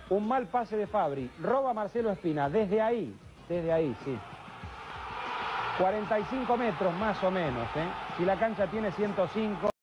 Un mal pase de Fabri. Roba Marcelo Espina. Desde ahí, sí. 45 metros más o menos, ¿eh? Si la cancha tiene 105...